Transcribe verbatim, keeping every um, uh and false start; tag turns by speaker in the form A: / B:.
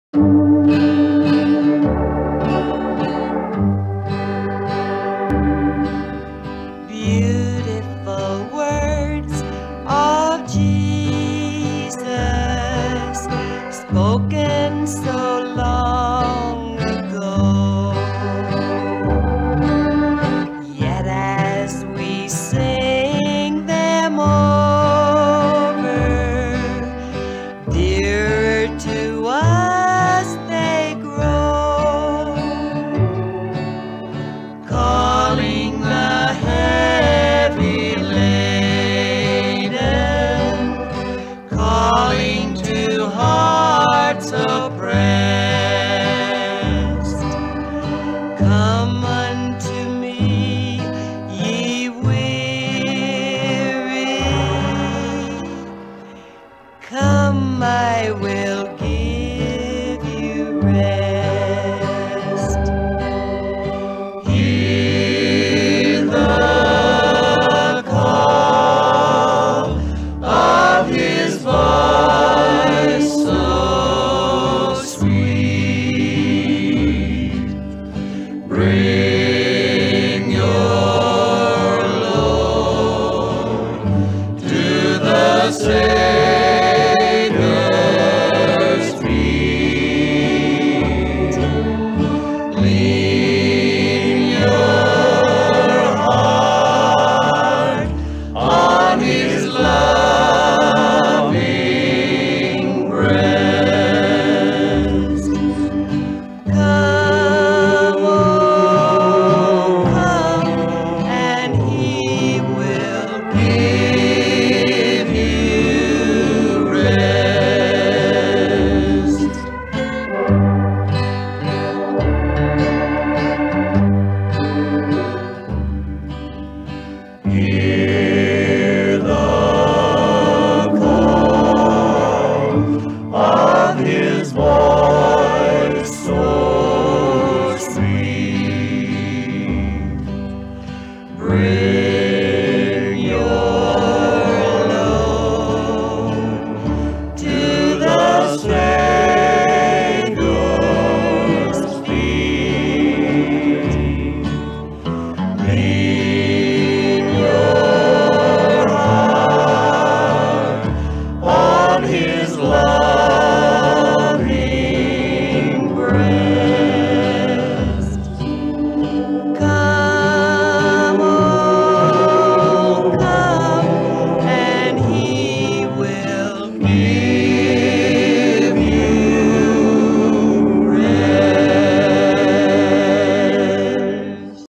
A: Beautiful words of Jesus, spoken so long ago. Yet as we sing them over, dearer to us they grow, calling the heavy laden, calling to hearts oppressed. Come unto me, ye weary, come, I will give you rest.